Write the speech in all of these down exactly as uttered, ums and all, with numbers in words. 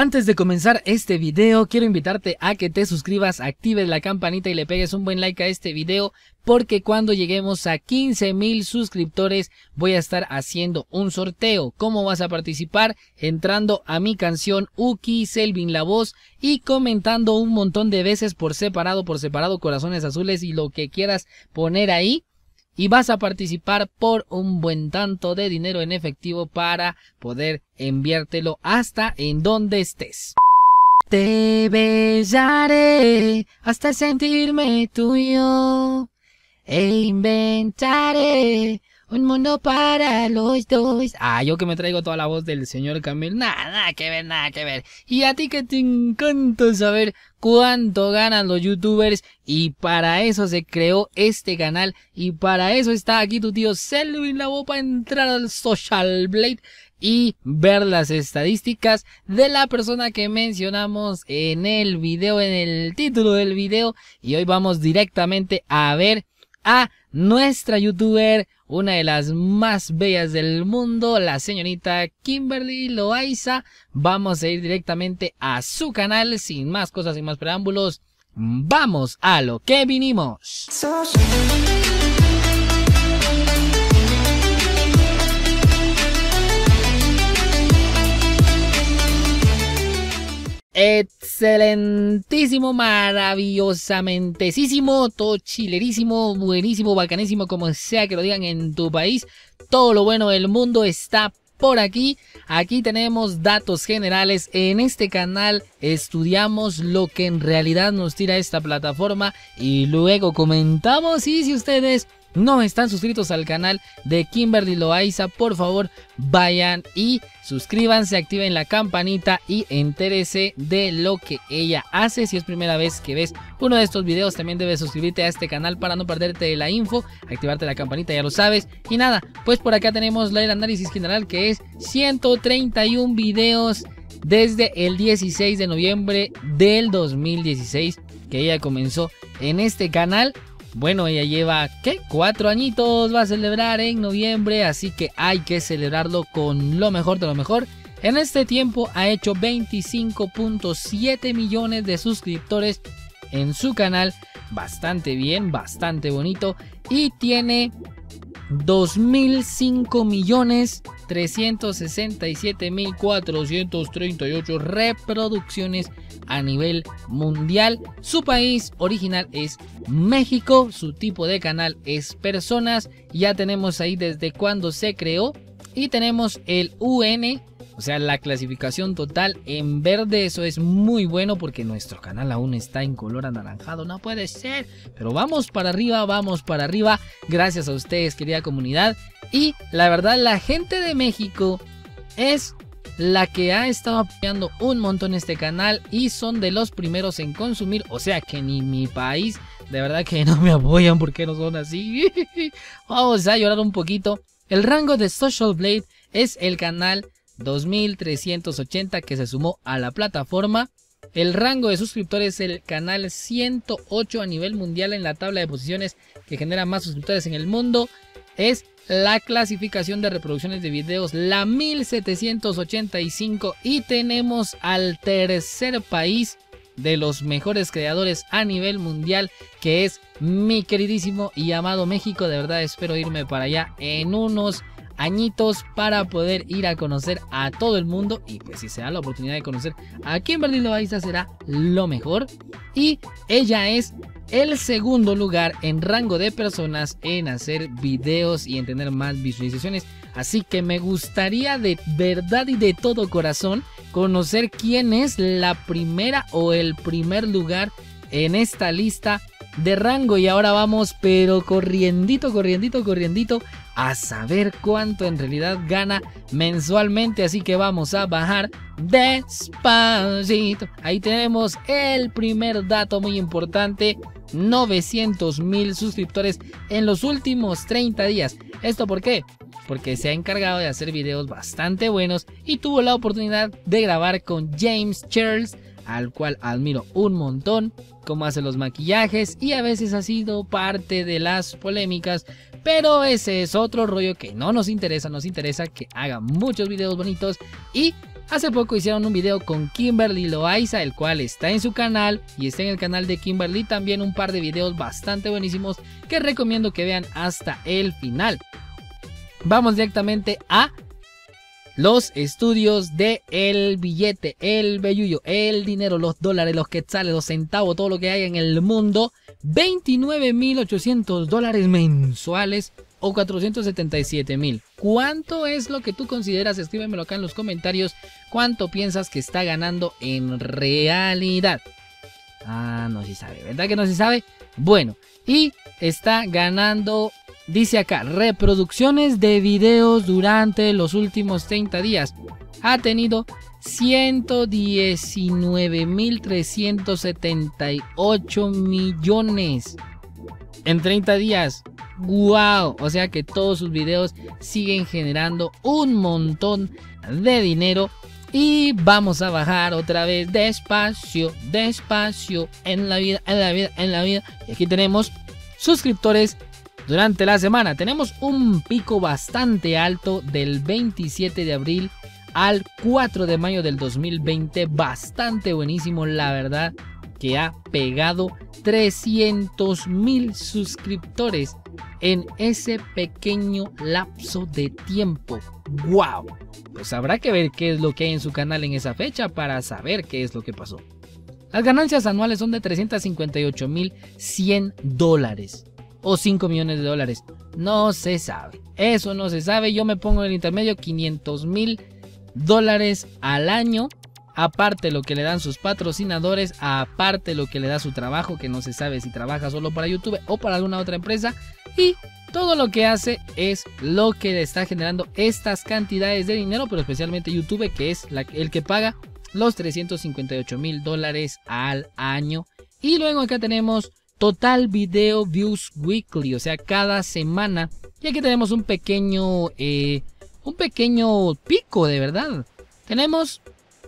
Antes de comenzar este video, quiero invitarte a que te suscribas, actives la campanita y le pegues un buen like a este video, porque cuando lleguemos a quince mil suscriptores voy a estar haciendo un sorteo. ¿Cómo vas a participar? Entrando a mi canción Uki Selvin la voz y comentando un montón de veces por separado, por separado, corazones azules y lo que quieras poner ahí. Y vas a participar por un buen tanto de dinero en efectivo para poder enviártelo hasta en donde estés. Te besaré hasta sentirme tuyo e inventaré un mundo para los dos. Ah, yo que me traigo toda la voz del señor Camil. Nada, nada que ver, nada que ver. Y a ti que te encanta saber cuánto ganan los youtubers. Y para eso se creó este canal. Y para eso está aquí tu tío Selvin la voz, para entrar al Social Blade y ver las estadísticas de la persona que mencionamos en el video, en el título del video. Y hoy vamos directamente a ver a nuestra youtuber, una de las más bellas del mundo, la señorita Kimberly Loaiza. Vamos a ir directamente a su canal, sin más cosas, sin más preámbulos. Vamos a lo que vinimos. Excelentísimo, maravillosamentísimo, todo chilerísimo, buenísimo, bacanísimo, como sea que lo digan en tu país. Todo lo bueno del mundo está por aquí. Aquí tenemos datos generales. En este canal estudiamos lo que en realidad nos tira esta plataforma y luego comentamos. Y si ustedes no están suscritos al canal de Kimberly Loaiza, por favor vayan y suscríbanse, activen la campanita y entérese de lo que ella hace. Si es primera vez que ves uno de estos videos, también debes suscribirte a este canal para no perderte la info, activarte la campanita, ya lo sabes. Y nada, pues por acá tenemos el análisis general, que es ciento treinta y uno videos desde el dieciséis de noviembre del dos mil dieciséis que ella comenzó en este canal. Bueno, ella lleva, ¿qué? Cuatro añitos, va a celebrar en noviembre, así que hay que celebrarlo con lo mejor de lo mejor. En este tiempo ha hecho veinticinco punto siete millones de suscriptores en su canal, bastante bien, bastante bonito, y tiene dos mil cinco millones trescientos sesenta y siete mil cuatrocientos treinta y ocho reproducciones a nivel mundial. Su país original es México, su tipo de canal es personas. Ya tenemos ahí desde cuándo se creó y tenemos el U N, o sea, la clasificación total en verde. Eso es muy bueno porque nuestro canal aún está en color anaranjado, no puede ser, pero vamos para arriba, vamos para arriba, gracias a ustedes, querida comunidad. Y la verdad, la gente de México es la que ha estado apoyando un montón este canal y son de los primeros en consumir, o sea que ni mi país, de verdad que no me apoyan porque no son así. Vamos a llorar un poquito. El rango de Social Blade es el canal dos mil trescientos ochenta que se sumó a la plataforma. El rango de suscriptores es el canal ciento ocho a nivel mundial en la tabla de posiciones que genera más suscriptores en el mundo. Es la clasificación de reproducciones de videos, la mil setecientos ochenta y cinco, y tenemos al tercer país de los mejores creadores a nivel mundial, que es mi queridísimo y amado México. De verdad espero irme para allá en unos añitos para poder ir a conocer a todo el mundo, y pues si se da la oportunidad de conocer a Kimberly Loaiza será lo mejor. Y ella es el segundo lugar en rango de personas en hacer videos y en tener más visualizaciones. Así que me gustaría de verdad y de todo corazón conocer quién es la primera o el primer lugar en esta lista de rango. Y ahora vamos, pero corriendito, corriendito, corriendito, a saber cuánto en realidad gana mensualmente. Así que vamos a bajar despacito. Ahí tenemos el primer dato muy importante: novecientos mil suscriptores en los últimos treinta días. ¿Esto por qué? Porque se ha encargado de hacer videos bastante buenos y tuvo la oportunidad de grabar con James Charles, al cual admiro un montón, cómo hace los maquillajes, y a veces ha sido parte de las polémicas, pero ese es otro rollo que no nos interesa. Nos interesa que haga muchos videos bonitos y Hace poco hicieron un video con Kimberly Loaiza, el cual está en su canal y está en el canal de Kimberly también un par de videos bastante buenísimos que recomiendo que vean hasta el final. Vamos directamente a los estudios de el billete, el bellullo, el dinero, los dólares, los quetzales, los centavos, todo lo que hay en el mundo. veintinueve mil ochocientos dólares mensuales o cuatrocientos setenta y siete mil. ¿Cuánto es lo que tú consideras? Escríbemelo acá en los comentarios. ¿Cuánto piensas que está ganando en realidad? Ah, no se sabe, ¿verdad que no se sabe? Bueno, y está ganando, dice acá, reproducciones de videos durante los últimos treinta días. Ha tenido ciento diecinueve mil trescientos setenta y ocho millones en treinta días. ¡Wow! O sea que todos sus videos siguen generando un montón de dinero. Y vamos a bajar otra vez despacio, despacio, en la vida, en la vida, en la vida. Y aquí tenemos suscriptores durante la semana. Tenemos un pico bastante alto del veintisiete de abril al cuatro de mayo del dos mil veinte. Bastante buenísimo, la verdad, que ha pegado trescientos mil suscriptores en ese pequeño lapso de tiempo. ¡Wow! Pues habrá que ver qué es lo que hay en su canal en esa fecha para saber qué es lo que pasó. Las ganancias anuales son de trescientos cincuenta y ocho mil cien dólares o cinco millones de dólares. No se sabe. Eso no se sabe. Yo me pongo en el intermedio quinientos mil dólares al año. Aparte lo que le dan sus patrocinadores, aparte lo que le da su trabajo, que no se sabe si trabaja solo para YouTube o para alguna otra empresa. Y todo lo que hace es lo que le está generando estas cantidades de dinero, pero especialmente YouTube, que es la, el que paga los trescientos cincuenta y ocho mil dólares al año. Y luego acá tenemos Total Video Views Weekly, o sea, cada semana. Y aquí tenemos un pequeño, eh, un pequeño pico, de verdad. Tenemos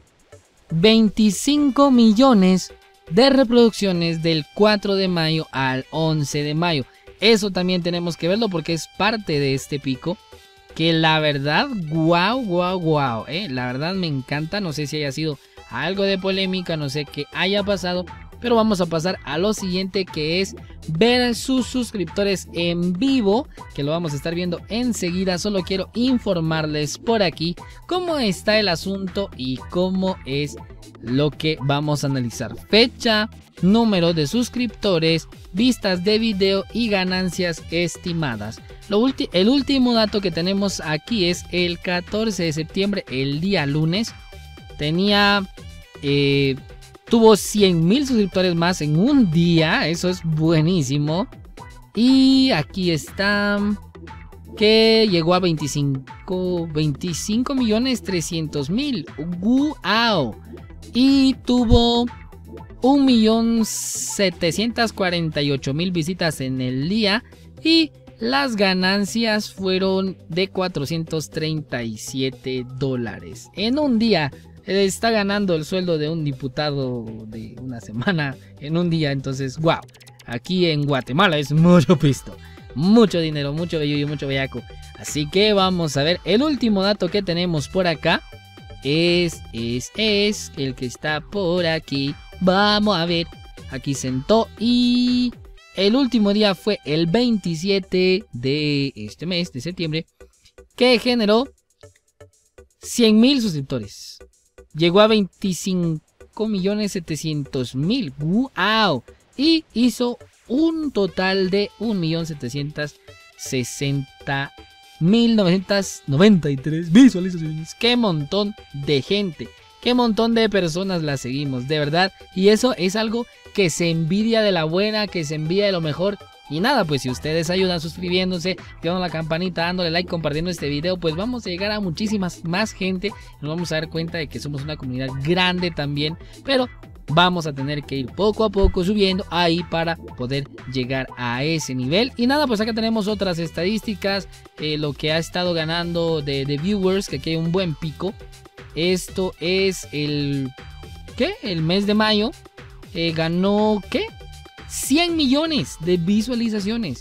veinticinco millones de reproducciones del cuatro de mayo al once de mayo. Eso también tenemos que verlo porque es parte de este pico. Que la verdad, wow, wow, wow. Eh, la verdad me encanta. No sé si haya sido algo de polémica, no sé qué haya pasado. Pero vamos a pasar a lo siguiente, que es ver sus suscriptores en vivo, que lo vamos a estar viendo enseguida. Solo quiero informarles por aquí cómo está el asunto y cómo es lo que vamos a analizar. Fecha, número de suscriptores, vistas de video y ganancias estimadas. Lo ulti- el último dato que tenemos aquí es el catorce de septiembre, el día lunes. Tenía... Eh, Tuvo cien mil suscriptores más en un día. Eso es buenísimo. Y aquí está. Que llegó a veinticinco millones trescientos mil. ¡Wow! Y tuvo un millón setecientos cuarenta y ocho mil visitas en el día. Y las ganancias fueron de cuatrocientos treinta y siete dólares. En un día. Está ganando el sueldo de un diputado de una semana en un día. Entonces, wow. Aquí en Guatemala es mucho pisto. Mucho dinero, mucho bello y mucho bellaco. Así que vamos a ver. El último dato que tenemos por acá es, es, es el que está por aquí. Vamos a ver. Aquí sentó y el último día fue el veintisiete de este mes, de septiembre, que generó cien mil suscriptores. Llegó a veinticinco millones setecientos mil. ¡Wow! Y hizo un total de un millón setecientos sesenta mil novecientos noventa y tres visualizaciones. ¡Qué montón de gente! ¡Qué montón de personas la seguimos! De verdad. Y eso es algo que se envidia de la buena, que se envidia de lo mejor. Y nada, pues si ustedes ayudan suscribiéndose, activando la campanita, dándole like, compartiendo este video, pues vamos a llegar a muchísimas más gente. Nos vamos a dar cuenta de que somos una comunidad grande también, pero vamos a tener que ir poco a poco subiendo ahí para poder llegar a ese nivel. Y nada, pues acá tenemos otras estadísticas, eh, lo que ha estado ganando de, de viewers, que aquí hay un buen pico. Esto es el... ¿qué? El mes de mayo. Eh, ganó... ¿qué? cien millones de visualizaciones.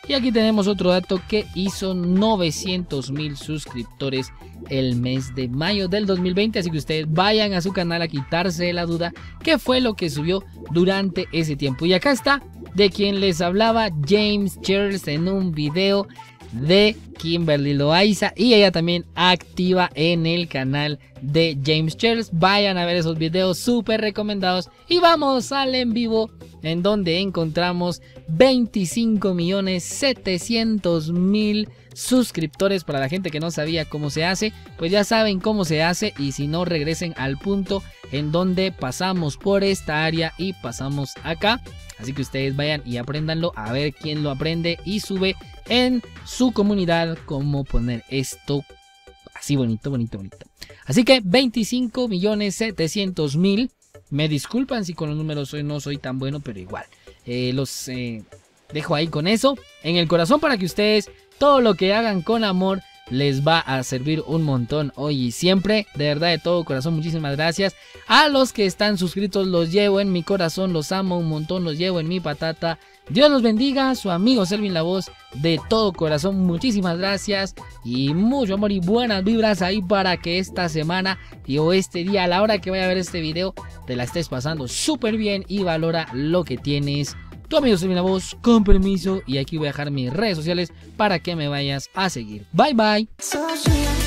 Y aquí tenemos otro dato que hizo novecientos mil suscriptores el mes de mayo del dos mil veinte. Así que ustedes vayan a su canal a quitarse la duda qué fue lo que subió durante ese tiempo. Y acá está de quien les hablaba, James Charles, en un video de Kimberly Loaiza, y ella también activa en el canal de James Charles. Vayan a ver esos videos súper recomendados. Y vamos al en vivo, en donde encontramos veinticinco millones setecientos mil suscriptores. Para la gente que no sabía cómo se hace, pues ya saben cómo se hace, y si no, regresen al punto en donde pasamos por esta área y pasamos acá. Así que ustedes vayan y apréndanlo, a ver quién lo aprende y sube en su comunidad cómo poner esto así bonito, bonito, bonito. Así que veinticinco millones setecientos mil. Me disculpan si con los números hoy no soy tan bueno, pero igual eh, los eh, dejo ahí con eso en el corazón, para que ustedes todo lo que hagan con amor les va a servir un montón hoy y siempre. De verdad, de todo corazón, muchísimas gracias. A los que están suscritos, los llevo en mi corazón, los amo un montón, los llevo en mi patata. Dios los bendiga, su amigo Selvin La Voz, de todo corazón, muchísimas gracias y mucho amor y buenas vibras ahí para que esta semana y o este día, a la hora que vaya a ver este video, te la estés pasando súper bien y valora lo que tienes. Tu amigo Selvin La Voz, con permiso, y aquí voy a dejar mis redes sociales para que me vayas a seguir. Bye bye.